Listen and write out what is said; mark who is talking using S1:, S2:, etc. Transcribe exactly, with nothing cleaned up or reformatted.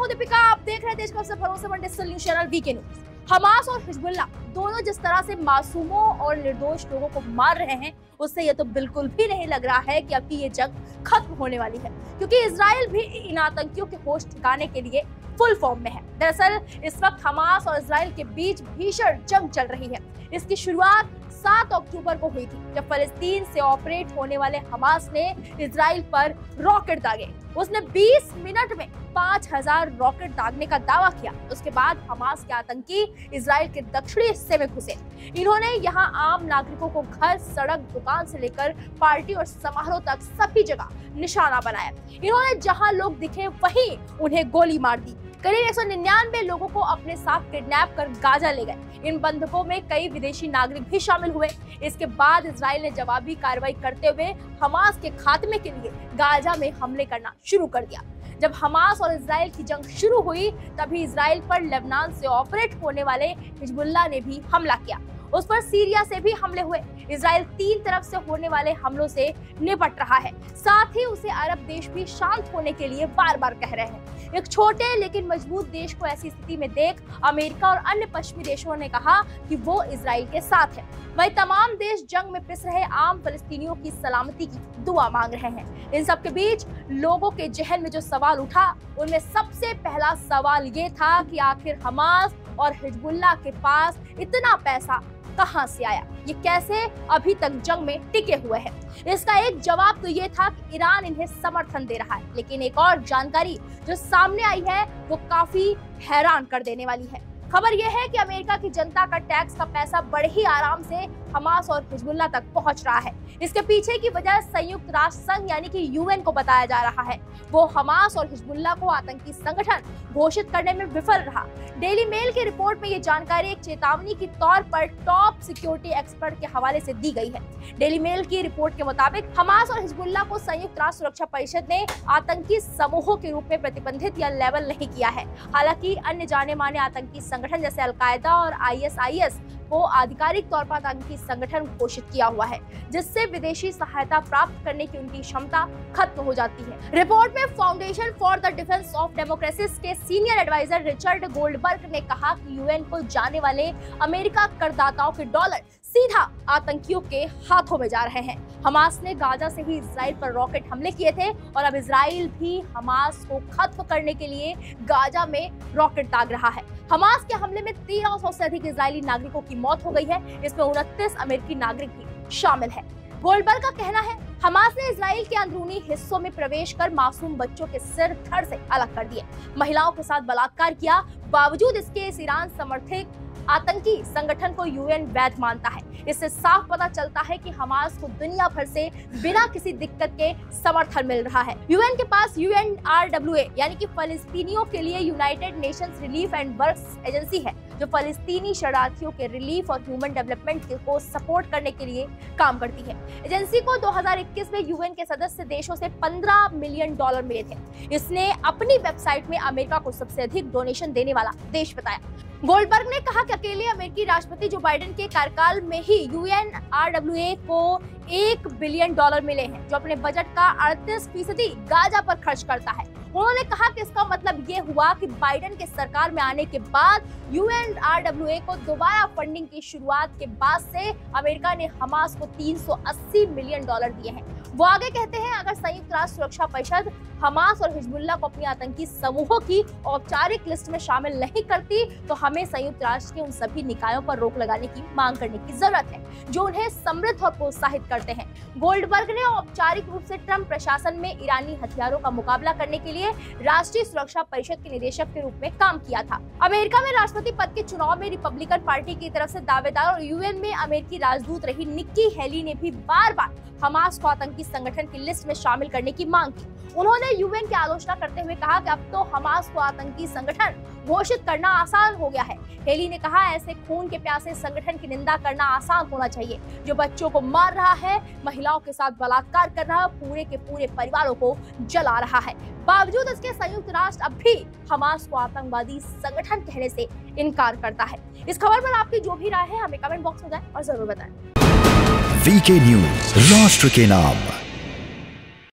S1: हूं दीपिका, आप देख रहे हैं देश का सबसे भरोसेमंद digital news channel VK news. Hamas और हिजबुल्लाह दोनों जिस तरह से मासूमों और निर्दोष लोगों को मार रहे हैं, उससे ये तो बिल्कुल भी नहीं लग रहा है कि अब ये जंग खत्म होने वाली है, क्योंकि इजराइल भी इन आतंकियों के होश ठिकाने के लिए फुल फॉर्म में है। दरअसल इस वक्त हमास और इजराइल के बीच भीषण जंग चल रही है। इसकी शुरुआत सात अक्टूबर को हुई थी, जब फलस्तीन से ऑपरेट होने वाले हमास ने इजराइल पर रॉकेट दागे। उसने बीस मिनट में पाँच हज़ार रॉकेट दागने का दावा किया। उसके बाद हमास के आतंकी इजराइल के दक्षिणी हिस्से में घुसे। इन्होंने यहां आम नागरिकों को घर, सड़क, दुकान से लेकर पार्टी और समारोह तक सभी जगह निशाना बनाया। इन्होंने जहां लोग दिखे वहीं उन्हें गोली मार दी। करीब एक सौ निन्यानवे लोगों को अपने साथ किडनैप कर गाजा ले गए। इन बंधकों में कई विदेशी नागरिक भी शामिल हुए। इसके बाद इजराइल ने जवाबी कार्रवाई करते हुए हमास के खात्मे के लिए गाजा में हमले करना शुरू कर दिया। जब हमास और इजराइल की जंग शुरू हुई, तभी इजराइल पर लेबनान से ऑपरेट होने वाले हिजबुल्लाह ने भी हमला किया। उस पर सीरिया से भी हमले हुए। इजराइल तीन तरफ से होने वाले हमलों से निपट रहा है। साथ ही उसे अरब देश भी शांत होने के लिए बार बार कह रहे हैं। एक छोटे लेकिन मजबूत देश को ऐसी स्थिति में देख अमेरिका और अन्य पश्चिमी देशों ने कहा कि वो इजराइल के साथ है। वही तमाम देश जंग में पिस रहे आम फलस्तीनियों की सलामती की दुआ मांग रहे हैं। इन सब के बीच लोगों के जहन में जो सवाल उठा, उनमें सबसे पहला सवाल ये था कि आखिर हमास और हिजबुल्लाह के पास इतना पैसा कहां से आया, ये कैसे अभी तक जंग में टिके हुए हैं। इसका एक जवाब तो ये था कि ईरान इन्हें समर्थन दे रहा है, लेकिन एक और जानकारी जो सामने आई है वो काफी हैरान कर देने वाली है। खबर यह है कि अमेरिका की जनता का टैक्स का पैसा बड़े ही आराम से हमास और हिजबुल्लाह तक पहुंच रहा है। इसके पीछे की वजह संयुक्त राष्ट्र संघ यानी कि यूएन को बताया जा रहा है। वो हमास और हिजबुल्लाह को आतंकी संगठन घोषित करने में विफल रहा। डेली मेल की रिपोर्ट में ये जानकारी एक चेतावनी के तौर पर टॉप सिक्योरिटी एक्सपर्ट के हवाले से दी गई है। डेली मेल की रिपोर्ट के मुताबिक हमास और हिजबुल्लाह को संयुक्त राष्ट्र सुरक्षा परिषद ने आतंकी समूहों के रूप में प्रतिबंधित या लेबल नहीं किया है। हालांकि अन्य जाने माने आतंकी संगठन जैसे अलकायदा और आईएसआईएस को आधिकारिक तौर पर आतंकी संगठन घोषित किया हुआ है, जिससे विदेशी सहायता प्राप्त करने की उनकी क्षमता खत्म हो जाती है। रिपोर्ट में foundation for the defence of democracies के सीनियर एडवाइजर रिचर्ड गोल्डबर्ग ने कहा कि यूएन को जाने वाले अमेरिका करदाताओं के डॉलर सीधा आतंकियों के हाथों में जा रहे हैं। हमास ने गाजा से ही इजराइल पर रॉकेट हमले किए थे और अब इजराइल भी हमास को खत्म करने के लिए गाजा में रॉकेट दाग रहा है। हमास के हमले में तेरह सौ से अधिक इजरायली नागरिकों की मौत हो गई है। इसमें उनतीस अमेरिकी नागरिक भी शामिल है। गोल्डबर्ग का कहना है, हमास ने इजराइल के अंदरूनी हिस्सों में प्रवेश कर मासूम बच्चों के सिर धड़ से अलग कर दिए, महिलाओं के साथ बलात्कार किया। बावजूद इसके इस ईरान समर्थित आतंकी संगठन को यूएन वैध मानता है। इससे साफ पता चलता है कि हमास को दुनिया भर से बिना किसी दिक्कत के समर्थन मिल रहा है। यूएन के पास यूएनआरडब्ल्यूए यानी कि फलस्तीनियों के लिए United Nations relief and works agency है, जो फलस्तीनी शरणार्थियों के रिलीफ और ह्यूमन डेवलपमेंट को सपोर्ट करने के लिए काम करती है। एजेंसी को दो हज़ार इक्कीस में यूएन के सदस्य देशों से पंद्रह मिलियन डॉलर मिले थे। इसने अपनी वेबसाइट में अमेरिका को सबसे अधिक डोनेशन देने वाला देश बताया। गोल्डबर्ग ने कहा कि अकेले अमेरिकी राष्ट्रपति जो बाइडेन के कार्यकाल में ही यूएनआरडब्ल्यूए को एक बिलियन डॉलर मिले हैं, जो अपने बजट का अड़तीस फीसदी गाजा पर खर्च करता है। उन्होंने कहा कि इसका मतलब ये हुआ कि बाइडेन के सरकार में आने के बाद यूएनआरडब्ल्यूए को दोबारा फंडिंग की शुरुआत के बाद से अमेरिका ने हमास को तीन सौ अस्सी मिलियन डॉलर दिए हैं। वो आगे कहते हैं, अगर संयुक्त राष्ट्र सुरक्षा परिषद हमास और हिजबुल्लाह को अपनी आतंकी समूहों की औपचारिक लिस्ट में शामिल नहीं करती, तो हमें संयुक्त राष्ट्र के उन सभी निकायों पर रोक लगाने की मांग करने की जरूरत है जो उन्हें समृद्ध और प्रोत्साहित करते हैं। गोल्डबर्ग ने औपचारिक रूप से ट्रंप प्रशासन में ईरानी हथियारों का मुकाबला करने के लिए राष्ट्रीय सुरक्षा परिषद के निदेशक के रूप में काम किया था। अमेरिका में राष्ट्रपति पद के चुनाव में रिपब्लिकन पार्टी की तरफ से दावेदार और यूएन में अमेरिकी राजदूत रही निक्की हेली ने भी बार बार हमास को आतंकी संगठन की लिस्ट में शामिल करने की मांग की। उन्होंने यूएन की आलोचना करते हुए कहा कि अब तो हमास को आतंकी संगठन घोषित करना आसान हो गया है। हेली ने कहा, ऐसे खून के प्यासे संगठन की निंदा करना आसान होना चाहिए, जो बच्चों को मार रहा है, महिलाओं के साथ बलात्कार कर रहा है, पूरे के पूरे परिवारों को जला रहा है। बावजूद इसके संयुक्त राष्ट्र अब भी हमास को आतंकवादी संगठन कहने से इनकार करता है। इस खबर पर आपकी जो भी राय है हमें कमेंट बॉक्स में जाएं और जरूर बताएं।
S2: वीके न्यूज, राष्ट्र के नाम।